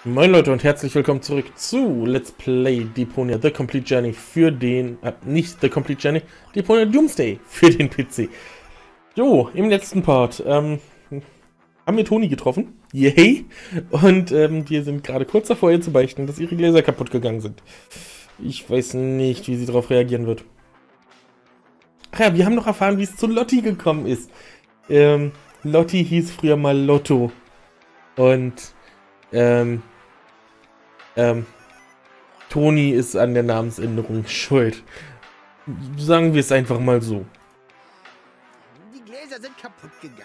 Moin Leute und herzlich willkommen zurück zu Let's Play Deponia The Complete Journey für den, nicht The Complete Journey, Deponia Doomsday für den PC. Jo, im letzten Part haben wir Toni getroffen, yay, und wir sind gerade kurz davor, ihr zu beichten, dass ihre Gläser kaputt gegangen sind. Ich weiß nicht, wie sie darauf reagieren wird. Ach ja, wir haben noch erfahren, wie es zu Lotti gekommen ist. Lotti hieß früher mal Lotto und Toni ist an der Namensänderung schuld. Sagen wir es einfach mal so. Die Gläser sind kaputt gegangen.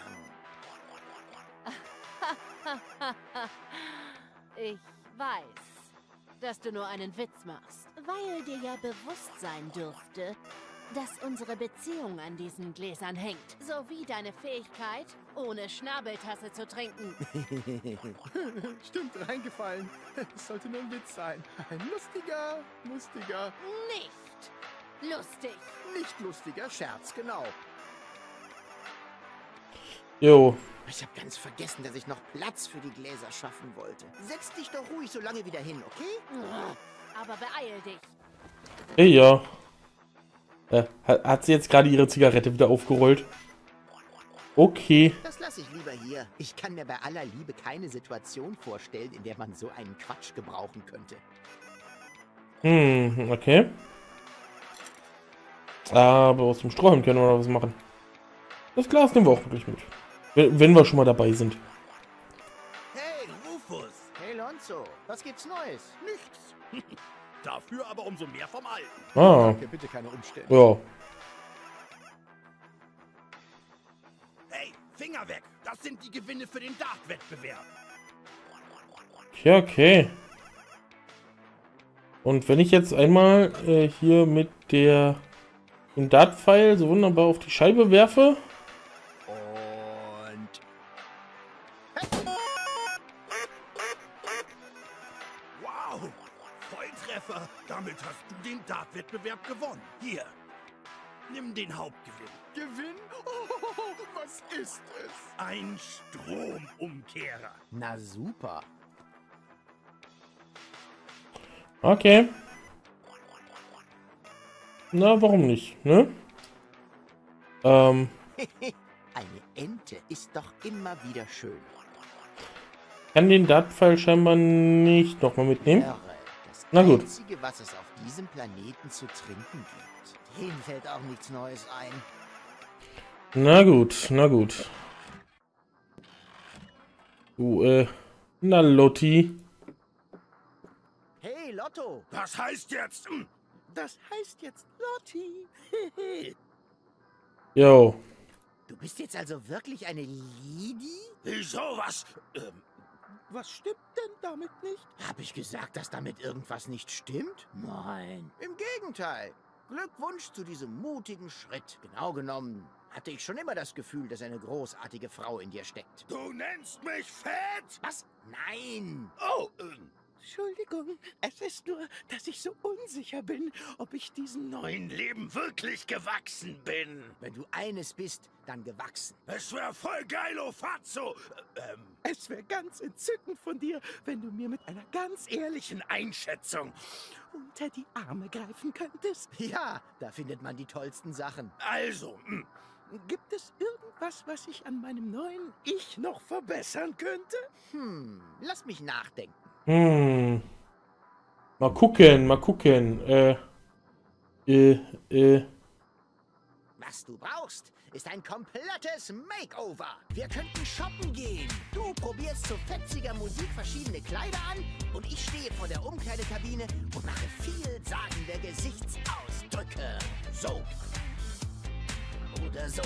Ich weiß, dass du nur einen Witz machst, weil dir ja bewusst sein dürfte, dass unsere Beziehung an diesen Gläsern hängt, sowie deine Fähigkeit, ohne Schnabeltasse zu trinken. Stimmt, reingefallen. Es sollte nur ein Witz sein. Ein lustiger. Nicht lustig. Nicht lustiger Scherz, genau. Jo. Ich habe ganz vergessen, dass ich noch Platz für die Gläser schaffen wollte. Setz dich doch ruhig so lange wieder hin, okay? Aber beeil dich. Hey, ja. Hat sie jetzt gerade ihre Zigarette wieder aufgerollt? Okay. Das lasse ich lieber hier. Ich kann mir bei aller Liebe keine Situation vorstellen, in der man so einen Quatsch gebrauchen könnte. Okay. Aber aus dem Strohhalm können wir noch was machen. Das Glas nehmen wir auch wirklich mit. Wenn wir schon mal dabei sind. Hey, Rufus! Hey, Lonzo, was gibt's Neues? Nichts. Dafür aber umso mehr vom Alten. Ah, Danke, bitte keine Umstände. ja. Hey, Finger weg! Das sind die Gewinne für den Dart-Wettbewerb. Ja, okay. Und wenn ich jetzt einmal hier mit dem Dart-Pfeil so wunderbar auf die Scheibe werfe. Und... Wow! Volltreffer! Damit hast du den Dart-Wettbewerb gewonnen. Hier, nimm den Hauptgewinn. Gewinn? Oh, was ist es? Ein Stromumkehrer. Na super. Okay. Na, warum nicht, ne? Eine Ente ist doch immer wieder schön. Kann den Dart-Pfeil scheinbar nicht nochmal mitnehmen. Irre. Das Na gut. Einzige, was es auf diesem Planeten zu trinken gibt. Denen fällt auch nichts Neues ein. Na gut, na gut. Na Lotti. Hey, Lotto! Das heißt jetzt... Das heißt jetzt Lotti. Jo. Du bist jetzt also wirklich eine Lady? Wieso was? Was stimmt denn damit nicht? Hab ich gesagt, dass damit irgendwas nicht stimmt? Nein. Im Gegenteil. Glückwunsch zu diesem mutigen Schritt. Genau genommen hatte ich schon immer das Gefühl, dass eine großartige Frau in dir steckt. Du nennst mich fett? Was? Nein. Oh, Entschuldigung, es ist nur, dass ich so unsicher bin, ob ich diesem neuen Leben wirklich gewachsen bin. Wenn du eines bist, dann gewachsen. Es wäre voll geilo, Fatso. Es wäre ganz entzückend von dir, wenn du mir mit einer ganz ehrlichen Einschätzung. unter die Arme greifen könntest. Ja, da findet man die tollsten Sachen. Also, Gibt es irgendwas, was ich an meinem neuen Ich noch verbessern könnte? Lass mich nachdenken. Mal gucken, mal gucken. Was du brauchst, ist ein komplettes Makeover. Wir könnten shoppen gehen. Du probierst zu fetziger Musik verschiedene Kleider an und ich stehe vor der Umkleidekabine und mache vielsagende Gesichtsausdrücke. So. Oder so.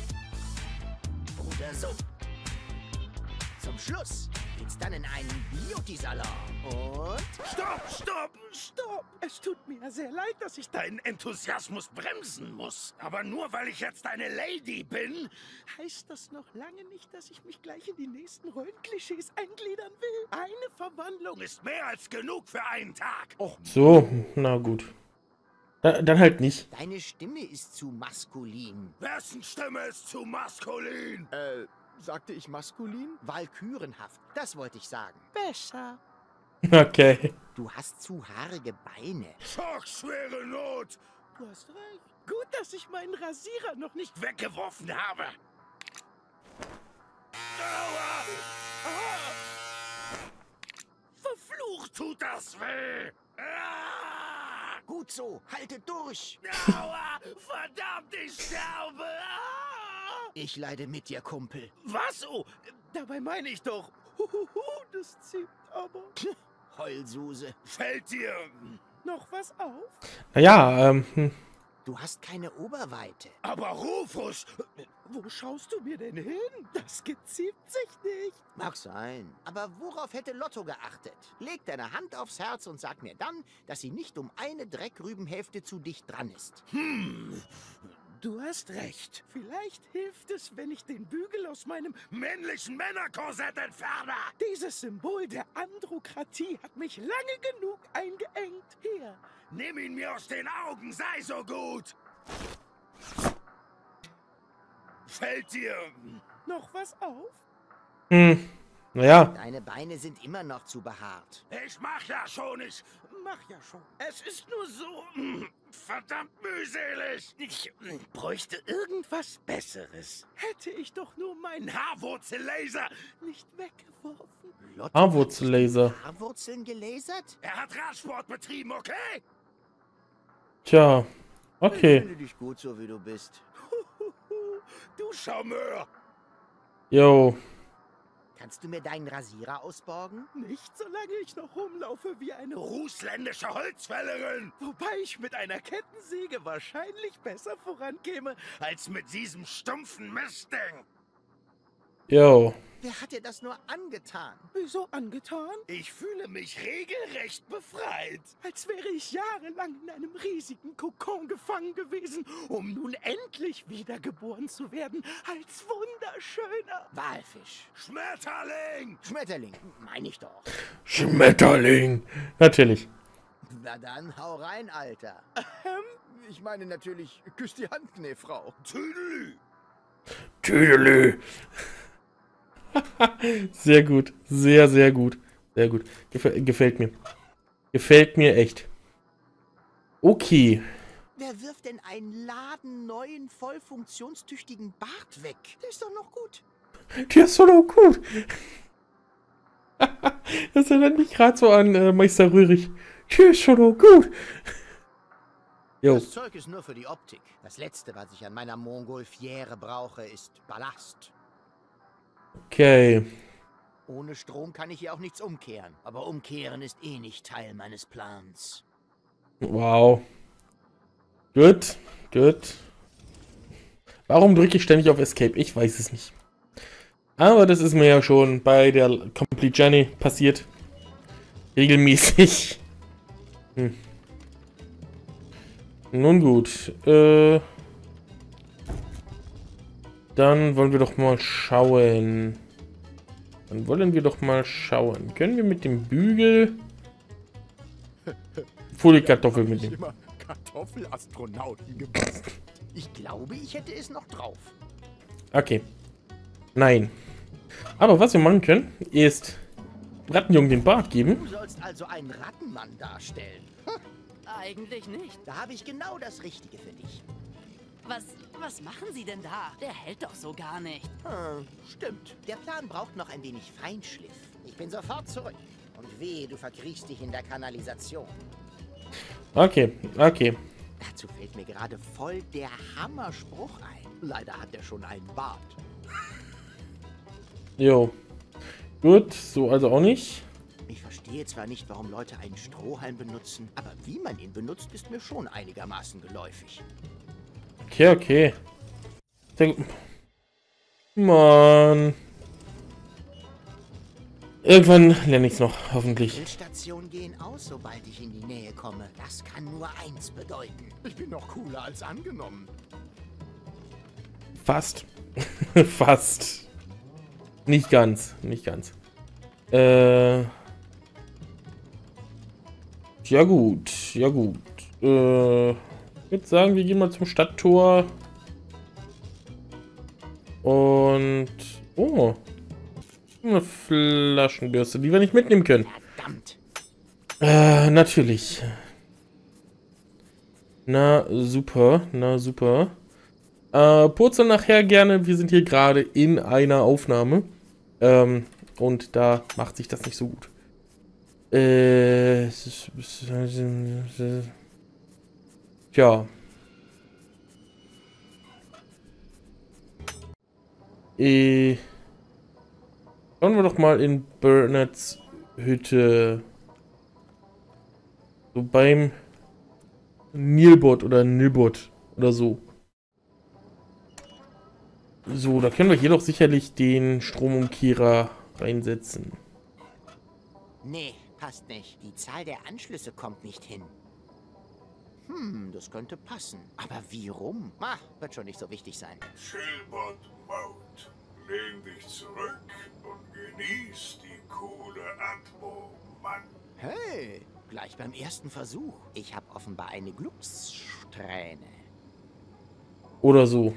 Oder so. Zum Schluss geht's dann in einen Beauty-Salon. Und... Stopp! Es tut mir sehr leid, dass ich Dein Enthusiasmus bremsen muss. Aber nur weil ich jetzt eine Lady bin. Heißt das noch lange nicht, dass ich mich gleich in die nächsten Rollenklischees eingliedern will? Eine Verwandlung Ist mehr als genug für einen Tag. Och, So, na gut. Dann halt nicht. deine Stimme ist zu maskulin. Wessen Stimme ist zu maskulin? Sagte ich maskulin? Walkürenhaft, das wollte ich sagen. besser. Okay. Du hast zu haarige Beine. Schockschwere Not. Du hast recht. Gut, dass ich meinen Rasierer noch nicht Weggeworfen habe. Aua! Verflucht tut das weh. Ah! Gut so, halte durch. Aua! Verdammt, ich sterbe! Ah! Ich leide mit dir, Kumpel. Was? Oh, Dabei meine ich doch. Huhuhu, das zieht aber. Heulsuse. fällt dir... Noch was auf? Naja, Du hast keine Oberweite. Aber Rufus... Wo schaust du mir denn hin? Das geziemt sich nicht. Mag sein. Aber worauf hätte Lotto geachtet? Leg deine Hand aufs Herz und sag mir dann, dass sie nicht um eine Dreckrübenhälfte zu dicht dran ist. Du hast recht. Vielleicht hilft es, wenn ich den Bügel aus meinem... männlichen Männerkorsett entferne! Dieses Symbol der Androkratie hat mich lange genug eingeengt. Hier. Nimm ihn mir aus den Augen, sei so gut! Fällt dir... Noch was auf? naja. Deine Beine sind immer noch zu behaart. Ich mach ja schon, ich... Mach ja schon. Es ist nur so... verdammt mühselig. Ich Bräuchte irgendwas Besseres. Hätte ich doch nur meinen Haarwurzellaser. nicht weggeworfen. Lotto Haarwurzellaser. hat Haarwurzeln gelasert? Er hat Radsport betrieben, okay? Tja. Ich Okay. finde dich gut, so wie du bist. Du Charmeur. Yo. Kannst du mir deinen Rasierer ausborgen? Nicht solange ich noch rumlaufe wie eine Rußländische Holzfällerin. Wobei ich mit einer Kettensäge wahrscheinlich besser vorankäme. Als mit diesem stumpfen Mistding. Yo. Wer hat dir das nur angetan? Wieso angetan? Ich fühle mich regelrecht befreit. Als wäre ich jahrelang in einem riesigen Kokon gefangen gewesen, um nun endlich wiedergeboren zu werden als wunderschöner. Walfisch. Schmetterling. Schmetterling, meine ich doch. Schmetterling. Natürlich. Na dann, hau rein, Alter. Ich meine natürlich, küss die Hand, Frau. Tüdelü. Tüdelü. Sehr gut. Sehr, sehr gut. Sehr gut. Gefällt mir. Gefällt mir echt. Okay. Wer wirft denn einen ladenneuen, voll funktionstüchtigen Bart weg? Der ist doch noch gut. Der ist doch noch gut. Das erinnert mich gerade so an Meister Röhrig. Der ist schon noch gut. Jo. Das Zeug ist nur für die Optik. Das Letzte, was ich an meiner Montgolfiere brauche, ist Ballast. Okay. Ohne Strom kann ich hier auch nichts umkehren. Aber umkehren ist eh nicht Teil meines Plans. Wow. Gut. Gut. Warum drücke ich ständig auf Escape? Ich weiß es nicht. Aber das ist mir ja schon bei der Complete Journey passiert. Regelmäßig. Nun gut. Dann wollen wir doch mal schauen. Können wir mit dem Bügel... Folie-Kartoffel mitnehmen. Immer Kartoffelastronauten gebastelt. Ich glaube, ich hätte es noch drauf. Okay. Nein. Aber was wir machen können, ist Rattenjungen den Bart geben. Du sollst also einen Rattenmann darstellen. Eigentlich nicht. Da habe ich genau das Richtige für dich. Was machen Sie denn da? Der hält doch so gar nicht. Stimmt. Der Plan braucht noch ein wenig Feinschliff. Ich bin sofort zurück. Und wehe, du verkriechst dich in der Kanalisation. Okay, okay. Dazu fällt mir gerade voll der Hammerspruch ein. Leider hat er schon einen Bart. Jo. Gut, so also auch nicht. Ich verstehe zwar nicht, warum Leute einen Strohhalm benutzen, aber wie man ihn benutzt, ist mir schon einigermaßen geläufig. Okay, okay. Sehr gut. Mann. Irgendwann lerne ich es noch, hoffentlich. Grillstationen gehen aus, sobald ich in die Nähe komme. Das kann nur eins bedeuten. Ich bin noch cooler als angenommen. Fast. Fast. Nicht ganz. Nicht ganz. Ja gut. Ja gut. Ich würde sagen, wir gehen mal zum Stadttor. Und... Oh. Eine Flaschenbürste, die wir nicht mitnehmen können. Verdammt. Natürlich. Na, super. Na, super. Purzel nachher gerne. Wir sind hier gerade in einer Aufnahme. Und da macht sich das nicht so gut. Tja. Schauen wir doch mal in Bernards Hütte. So beim Nilbot oder Nilbot oder so. So, da können wir hier doch sicherlich den Stromumkehrer reinsetzen. Nee, passt nicht. Die Zahl der Anschlüsse kommt nicht hin. Das könnte passen. Aber wie rum? Wird schon nicht so wichtig sein. Chillbot Mode. Lehn dich zurück und genieß die coole Atmo, Mann. Hey, gleich beim ersten Versuch. Ich habe offenbar eine Glückssträhne. Oder so.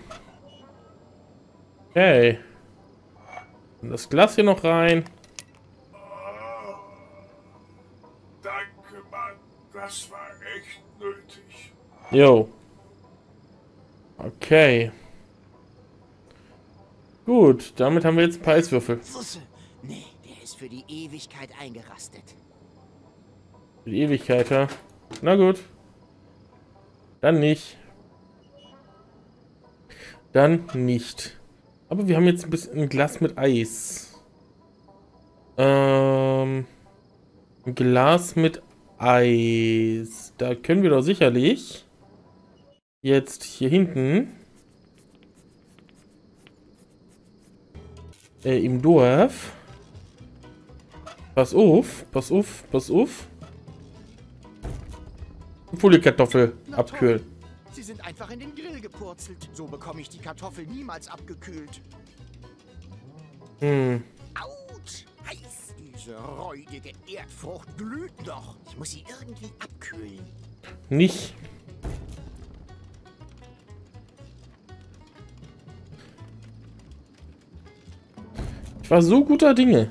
Okay. Und das Glas hier noch rein. Danke, Mann. Das war echt nötig. Jo. Okay. Gut, damit haben wir jetzt ein paar Eiswürfel. Nee, der ist für die Ewigkeit eingerastet. Für die Ewigkeit, ja. Na gut. Dann nicht. Dann nicht. Aber wir haben jetzt ein bisschen ein Glas mit Eis. Ein Glas mit Eis. Da können wir doch sicherlich jetzt hier hinten im Dorf. Pass auf, pass auf, pass auf. Foliekartoffel abkühlen. Sie sind einfach in den Grill gepurzelt. So bekomme ich die Kartoffel niemals abgekühlt. Autsch! Heiß! Diese räudige Erdfrucht glüht noch. Ich muss sie irgendwie abkühlen. Nicht. Ich war so guter Dinge.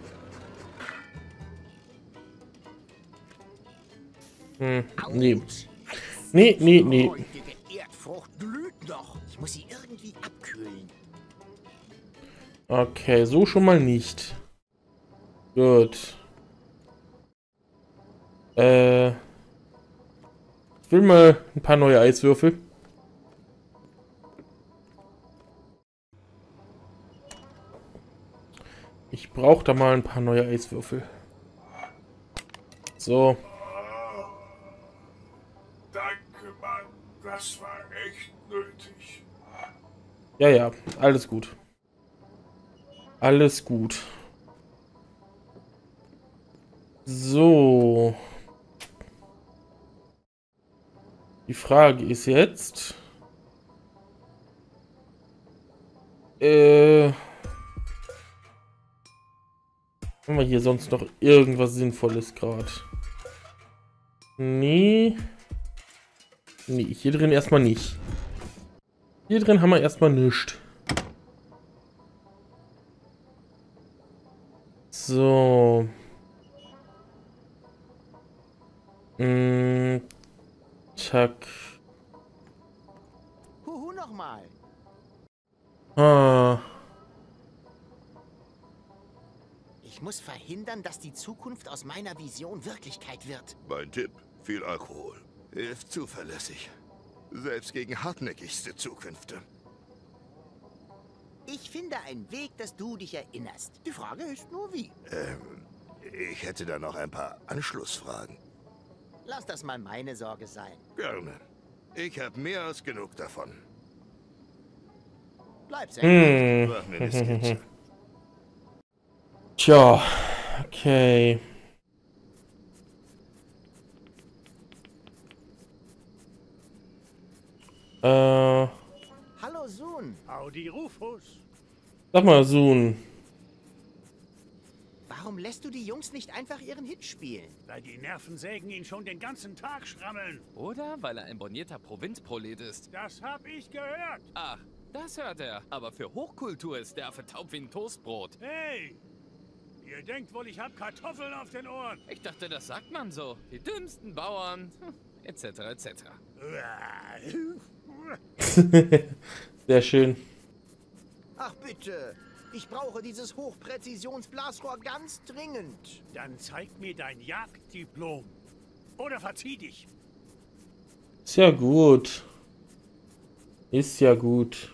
Nee. Nee, nee, nee. Räudige Erdfrucht glüht noch. Ich muss sie irgendwie abkühlen. Okay, so schon mal nicht. Gut. Ich will mal ein paar neue Eiswürfel. Ich brauche da mal ein paar neue Eiswürfel. So. Danke, Mann. Das war echt nötig. Ja, ja, alles gut. Alles gut. So. Die Frage ist jetzt... haben wir hier sonst noch irgendwas Sinnvolles gerade? Nee. Nee, hier drin erstmal nicht. Hier drin haben wir erstmal nichts. So. Zack. Huhu, nochmal. Ich muss verhindern, dass die Zukunft aus meiner Vision Wirklichkeit wird. Mein Tipp, viel Alkohol. Hilft zuverlässig. Selbst gegen hartnäckigste Zukünfte. Ich finde einen Weg, dass du dich erinnerst. Die Frage ist nur wie. Ich hätte da noch ein paar Anschlussfragen. Lass das mal meine Sorge sein. Gerne. Ich habe mehr als genug davon. Bleib sehr. Mach mir eine Skizze. Tja, okay. Hallo Sun. Howdy, Rufus. Sag mal, Sun. Warum lässt du die Jungs nicht einfach ihren Hit spielen? Weil die Nervensägen ihn schon den ganzen Tag schrammeln. Oder weil er ein bornierter Provinzprolet ist. Das hab ich gehört. Ach, das hört er. Aber für Hochkultur ist der Affe taub wie ein Toastbrot. Hey, Ihr denkt wohl, ich habe Kartoffeln auf den Ohren. Ich dachte, das sagt man so. Die dümmsten Bauern, etc. etc. Sehr schön. Ach bitte, ich brauche dieses Hochpräzisionsblasrohr ganz dringend. Dann zeig mir dein Jagddiplom. Oder verzieh dich. Ist ja gut. Ist ja gut.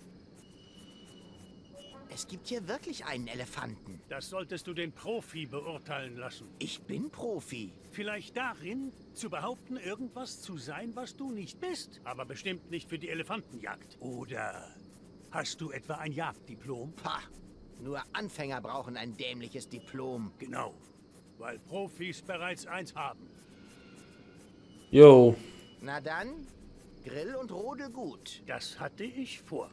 Es gibt hier wirklich einen Elefanten. Das solltest du den Profi beurteilen lassen. Ich bin Profi. Vielleicht darin, zu behaupten, irgendwas zu sein, was du nicht bist. Aber bestimmt nicht für die Elefantenjagd. Oder hast du etwa ein Jagddiplom? Pah, nur Anfänger brauchen ein dämliches Diplom. Genau, weil Profis bereits eins haben. Jo. Na dann, Grill und Rodel gut. Das hatte ich vor.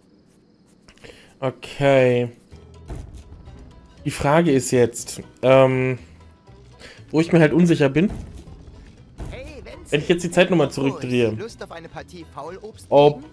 Okay. Die Frage ist jetzt, wo ich mir halt unsicher bin, Hey, wenn ich jetzt die Zeit nochmal zurückdrehe, Lust auf eine Partie Faulobst? ob,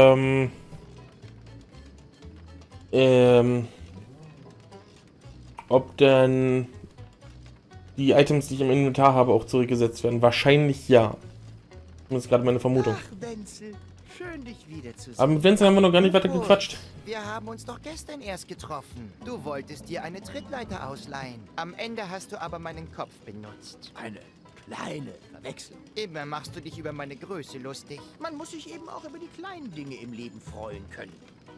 ob dann die Items, die ich im Inventar habe, auch zurückgesetzt werden. Wahrscheinlich ja. Das ist gerade meine Vermutung. Ach, Wenzel, schön dich wiederzusehen. Aber mit Wenzel haben wir noch gar nicht weiter gequatscht. Wir haben uns doch gestern erst getroffen. Du wolltest dir eine Trittleiter ausleihen. Am Ende hast du aber meinen Kopf benutzt. Eine kleine Verwechslung. Immer machst du dich über meine Größe lustig. Man muss sich eben auch über die kleinen Dinge im Leben freuen können.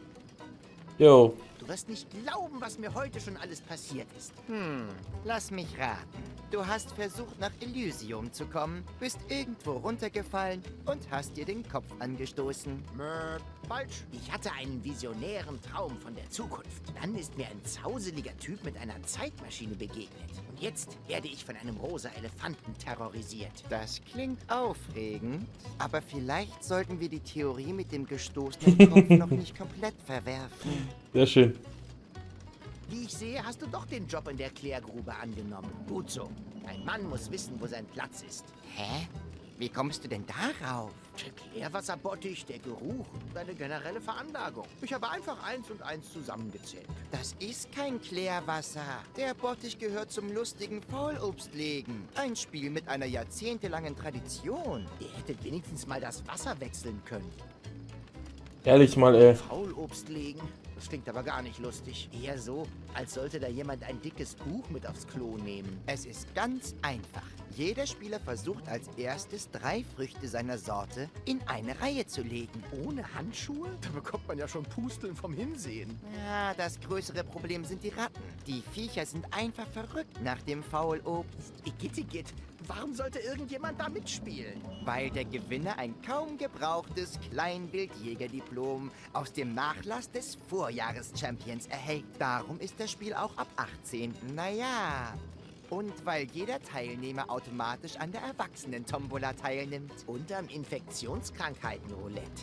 Jo. Du wirst nicht glauben, was mir heute schon alles passiert ist. Lass mich raten. Du hast versucht, nach Elysium zu kommen, bist irgendwo runtergefallen und hast dir den Kopf angestoßen. Falsch. Ich hatte einen visionären Traum von der Zukunft. Dann ist mir ein zauseliger Typ mit einer Zeitmaschine begegnet. Und jetzt werde ich von einem rosa Elefanten terrorisiert. Das klingt aufregend, aber vielleicht sollten wir die Theorie mit dem gestoßenen Kopf noch nicht komplett verwerfen. Sehr schön. Wie ich sehe, hast du doch den Job in der Klärgrube angenommen. Gut so. Ein Mann muss wissen, wo sein Platz ist. Hä? Wie kommst du denn darauf? Der Klärwasserbottich, der Geruch, deine generelle Veranlagung. Ich habe einfach 1 und 1 zusammengezählt. Das ist kein Klärwasser. Der Bottich gehört zum lustigen Faulobstlegen. Ein Spiel mit einer jahrzehntelangen Tradition. Ihr hättet wenigstens mal das Wasser wechseln können. Ehrlich mal, ey. Faulobst legen? Das klingt aber gar nicht lustig. Eher so, als sollte da jemand ein dickes Buch mit aufs Klo nehmen. Es ist ganz einfach. Jeder Spieler versucht als erstes 3 Früchte seiner Sorte in eine Reihe zu legen. Ohne Handschuhe? Da bekommt man ja schon Pusteln vom Hinsehen. Ja, das größere Problem sind die Ratten. Die Viecher sind einfach verrückt nach dem Faulobst. Igitt, warum sollte irgendjemand da mitspielen? Weil der Gewinner ein kaum gebrauchtes Kleinwildjägerdiplom aus dem Nachlass des Vorjahres-Champions erhält. Darum ist das Spiel auch ab 18. Naja. Und weil jeder Teilnehmer automatisch an der Erwachsenen-Tombola teilnimmt. Und am Infektionskrankheiten-Roulette.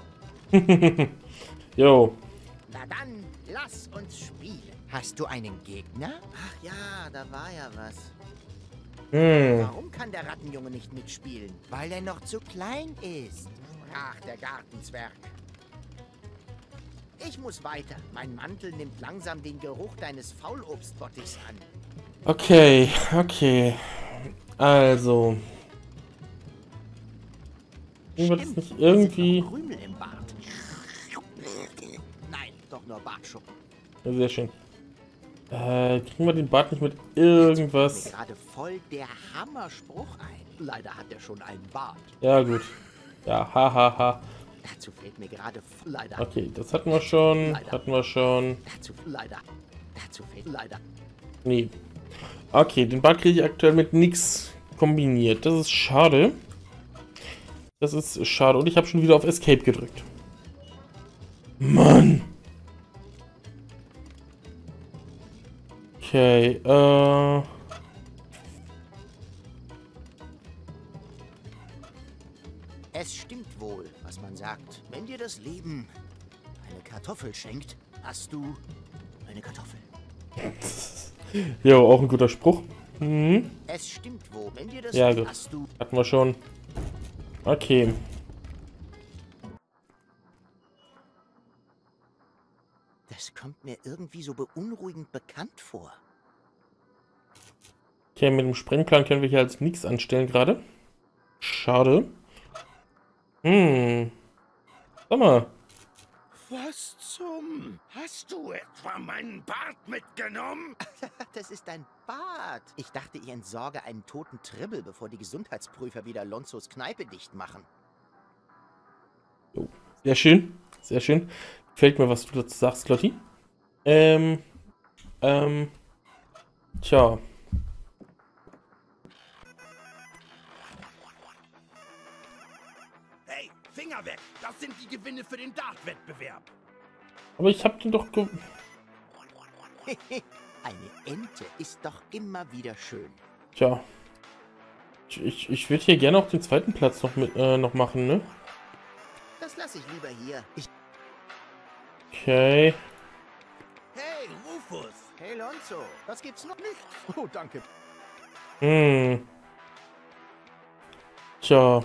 Jo. Na dann, lass uns spielen. Hast du einen Gegner? Ach ja, da war ja was. Warum kann der Rattenjunge nicht mitspielen? Weil er noch zu klein ist. Ach, der Gartenzwerg. Ich muss weiter. Mein Mantel nimmt langsam den Geruch deines Faulobstbottichs an. Okay, okay. Also. Wird es nicht irgendwie... Krümel im Bart. Nein, doch nur Bartschuppen. Ja, sehr schön. Kriegen wir den Bart nicht mit irgendwas? Mir gerade voll der Hammerspruch ein. Leider hat er schon einen Bart. Ja, gut. Ja, hahaha. Dazu fehlt mir gerade leider. Okay, das hatten wir schon. Leider. Hatten wir schon. Dazu fehlt leider. Nee. Okay, den Bart kriege ich aktuell mit nichts kombiniert. Das ist schade. Das ist schade. Und ich habe schon wieder auf Escape gedrückt. Mann! Okay, Es stimmt wohl, was man sagt. Wenn dir das Leben eine Kartoffel schenkt, hast du eine Kartoffel. Jo, auch ein guter Spruch. Mhm. Es stimmt wohl, wenn dir das Ja, Leben gut. hast du. Hatten wir schon. Okay. Das kommt mir irgendwie so beunruhigend bekannt vor. Okay, mit dem Sprengplan können wir hier als nichts anstellen gerade. Schade. Sag mal. Was zum... Hast du etwa meinen Bart mitgenommen? Das ist ein Bart. Ich dachte, ich entsorge einen toten Tribbel, bevor die Gesundheitsprüfer wieder Lonzos Kneipe dicht machen. Oh, sehr schön. Sehr schön. Gefällt mir, was du dazu sagst, Lotti. Tja. Hey, Finger weg! Das sind die Gewinne für den Dart-Wettbewerb. Aber ich hab den doch Eine Ente ist doch immer wieder schön. Tja. Ich würde hier gerne auch den zweiten Platz noch machen, ne? Das lasse ich lieber hier. Okay. Hey, Rufus! Hey, Lonzo, was gibt's noch nicht? Oh, danke. Tja.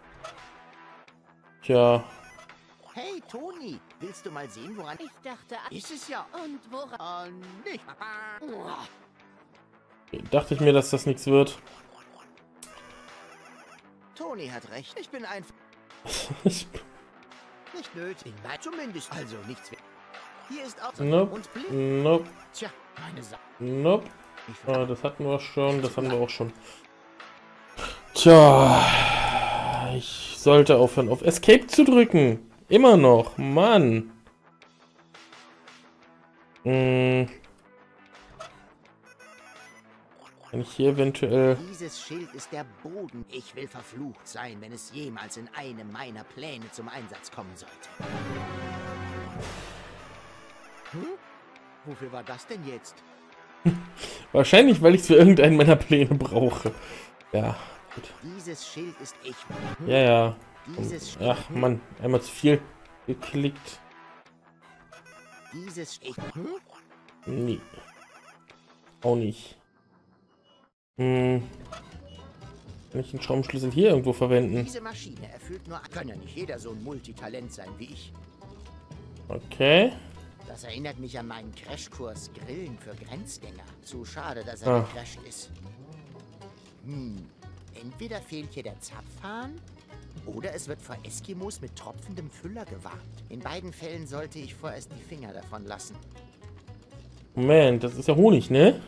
Hey, Toni, willst du mal sehen, woran... Ich dachte... Ist es ja. Und woran... Nicht. Dachte ich mir, dass das nichts wird. Toni hat recht. Ich bin einfach Nicht nicht nötig. Nein, zumindest. Also nichts mehr. Hier ist auch... Nope. Und blind. Nope. Tja, meine Sache. Nope. Das hatten wir schon. Das hatten wir auch schon. Tja. Ich sollte aufhören, auf Escape zu drücken. Immer noch. Mann. Kann ich hier eventuell... Dieses Schild ist der Boden. Ich will verflucht sein, wenn es jemals in einem meiner Pläne zum Einsatz kommen sollte. Wofür war das denn jetzt? Wahrscheinlich, weil ich es für irgendeinen meiner Pläne brauche. Ja, gut. Dieses Schild ist ich. Ja. Dieses Schild. Ach, Mann. Einmal zu viel geklickt. Dieses ich. Nee. Auch nicht. Kann ich den Schraubenschlüssel hier irgendwo verwenden? Diese Maschine erfüllt nur... Kann ja nicht jeder so ein Multitalent sein wie ich. Okay. Das erinnert mich an meinen Crashkurs Grillen für Grenzgänger. Zu schade, dass er gecrasht ist. Entweder fehlt hier der Zapfhahn oder es wird vor Eskimos mit tropfendem Füller gewarnt. In beiden Fällen sollte ich vorerst die Finger davon lassen. Moment, das ist ja Honig, ne?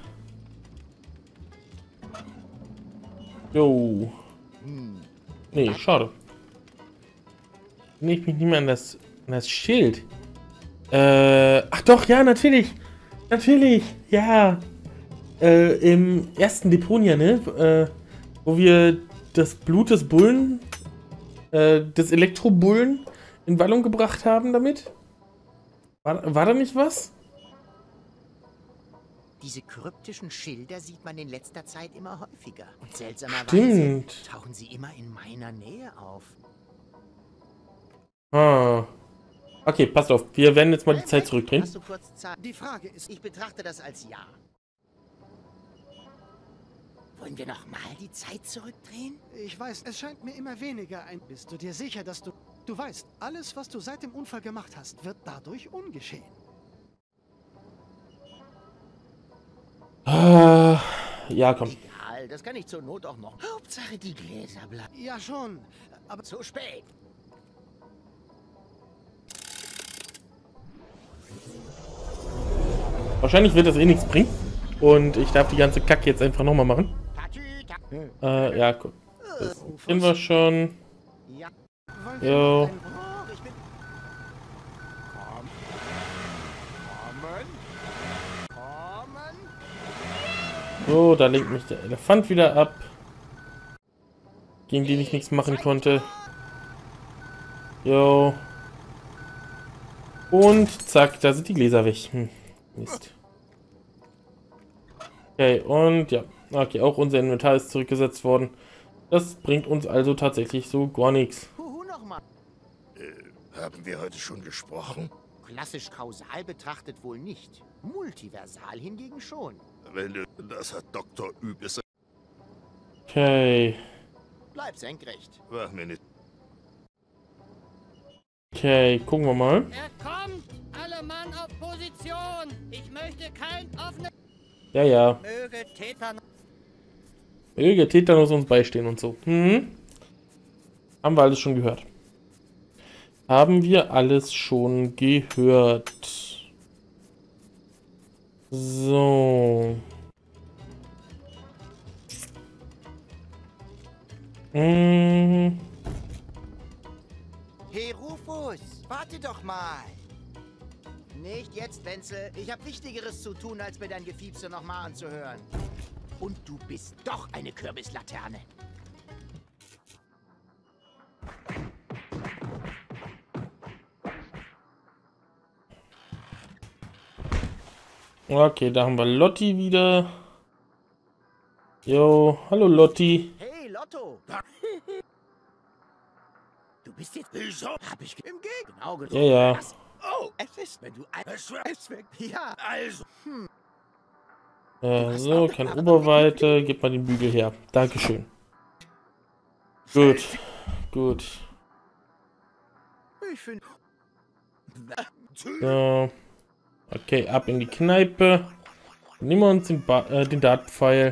Jo. Nee, schade. Nee, ich mich nicht mehr an das Schild. Ach doch, ja, natürlich. Natürlich, ja. Im ersten Deponia, ne? Wo wir das Blut des Bullen, des Elektrobullen in Wallung gebracht haben damit. War da nicht was? Diese kryptischen Schilder sieht man in letzter Zeit immer häufiger. Und seltsamerweise tauchen sie immer in meiner Nähe auf. Okay, passt auf. Wir werden jetzt mal die Zeit zurückdrehen. Hast du kurz Zeit? Die Frage ist, ich betrachte das als Ja. Wollen wir nochmal die Zeit zurückdrehen? Ich weiß, es scheint mir immer weniger ein... Bist du dir sicher, dass du... Du weißt, alles, was du seit dem Unfall gemacht hast, wird dadurch ungeschehen. Ja, komm. Egal, das kann ich zur Not auch noch. Hauptsache die Gläser bleiben. Ja schon, aber... Zu spät. Wahrscheinlich wird das eh nichts bringen. Und ich darf die ganze Kacke jetzt einfach nochmal machen. Ja, guck. Das kennen wir schon. Ja. Jo. So, da lenkt mich der Elefant wieder ab. Gegen den ich nichts machen konnte. Jo. Und zack, da sind die Gläser weg. Mist. Okay, und ja. Okay, auch unser Inventar ist zurückgesetzt worden. Das bringt uns also tatsächlich so gar nichts. Haben wir heute schon gesprochen? Klassisch kausal betrachtet wohl nicht. Multiversal hingegen schon. Wenn du... Das hat Dr. Übles... Okay. Bleib senkrecht. War mir nicht... Okay, gucken wir mal. Er kommt! Alle Mann auf Position! Ich möchte kein offenes... Ja. Möge Täter... Möge Tetanus uns beistehen und so. Haben wir alles schon gehört. Haben wir alles schon gehört. So. Hey Rufus, warte doch mal. Nicht jetzt, Wenzel. Ich habe Wichtigeres zu tun, als mir dein Gefiepse nochmal anzuhören. Und du bist doch eine Kürbislaterne. Okay, da haben wir Lotti wieder. Jo, hallo Lotti. Hey, Lotto. Du bist jetzt... Wieso? Hab ich im Gegen. Genau getroffen. Ja, ja. Oh, es ist, wenn du... Es weg. Ja, also... So, kein Oberweite. Gib mal den Bügel her. Dankeschön. Gut. Gut. Ich finde... So. Okay, ab in die Kneipe. Nehmen wir uns den Dartpfeil.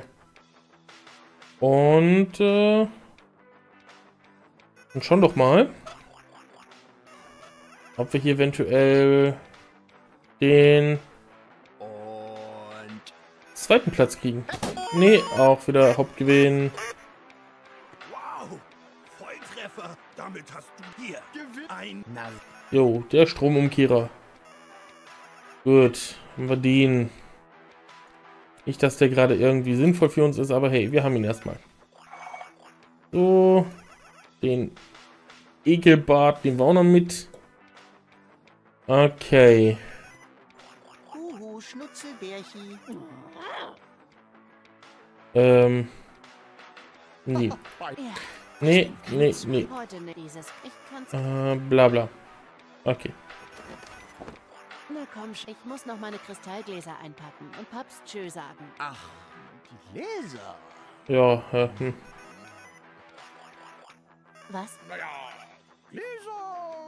Und schauen doch mal, ob wir hier eventuell den zweiten Platz kriegen. Nee, auch wieder Hauptgewinn. Wow, Volltreffer. Damit hast du hier ein... Jo, der Stromumkehrer. Gut, haben wir den. Nicht, dass der gerade irgendwie sinnvoll für uns ist, aber hey, wir haben ihn erstmal. So, den Ekelbart, den wir auch noch mit. Okay. Schnutzelbärchi. Nee. Nee. Bla bla. Okay. Na komm, ich muss noch meine Kristallgläser einpacken und Paps Tschö sagen. Ach, die Gläser. Ja, Was? Naja, Gläser.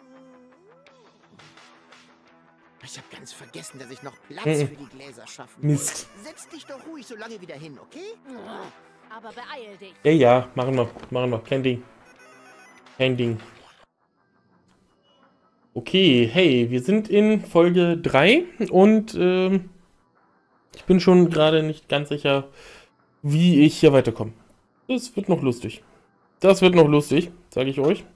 Ich habe ganz vergessen, dass ich noch Platz für die Gläser schaffen muss. Mist. Setz dich doch ruhig so lange wieder hin, okay? Aber beeil dich. Ja, machen wir. Kein Ding. Okay, hey, wir sind in Folge 3 und ich bin schon gerade nicht ganz sicher, wie ich hier weiterkomme. Das wird noch lustig. Sage ich euch.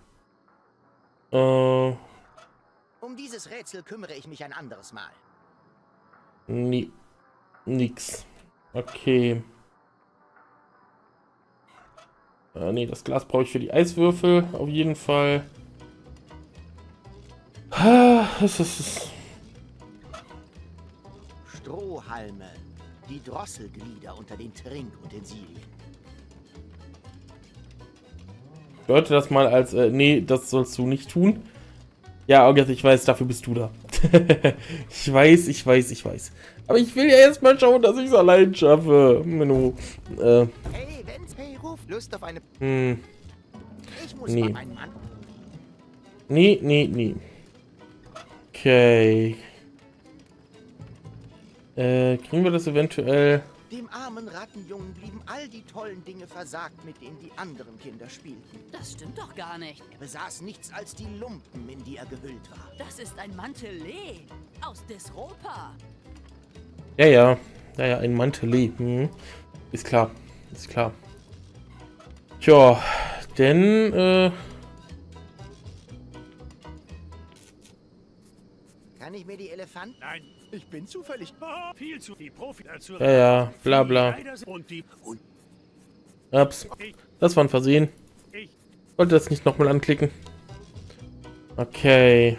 Um dieses Rätsel kümmere ich mich ein anderes Mal. Nee, nix. Okay. Nee, das Glas brauche ich für die Eiswürfel, auf jeden Fall. Strohhalme. Die Drosselglieder unter den Trinkutensilien. Deute das mal als, nee, das sollst du nicht tun. Ja, August, ich weiß, dafür bist du da. Ich weiß. Aber ich will ja erstmal schauen, dass ich es allein schaffe. Menno. Hey, Ruf, Lust auf eine... Ich muss nee. mal meinen Mann... Nee. Okay. Kriegen wir das eventuell... Dem armen Rattenjungen blieben all die tollen Dinge versagt, mit denen die anderen Kinder spielten. Das stimmt doch gar nicht. Er besaß nichts als die Lumpen, in die er gehüllt war. Das ist ein Mantelet aus Desropa. Ja, ein Mantelet. Ist klar. Tja, denn, Kann ich mir die Elefanten... Nein, ich bin zufällig viel zu die Profi dazu. Ja, bla bla. Ups, das war ein Versehen. Ich wollte das nicht nochmal anklicken. Okay.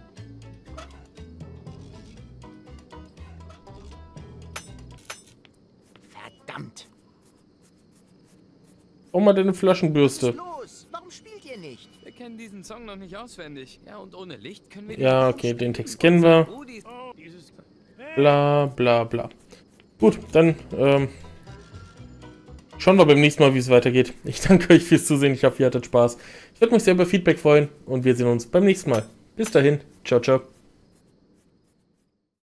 Verdammt. Oh, mal deine Flaschenbürste. Los, warum spielt ihr nicht? Wir kennen diesen Song noch nicht auswendig. Ja, und ohne Licht können wir... Ja, okay, den Text kennen wir. Bla bla bla. Gut, dann schauen wir beim nächsten Mal, wie es weitergeht. Ich danke euch fürs Zusehen. Ich hoffe, ihr hattet Spaß. Ich würde mich sehr über Feedback freuen und wir sehen uns beim nächsten Mal. Bis dahin. Ciao, ciao.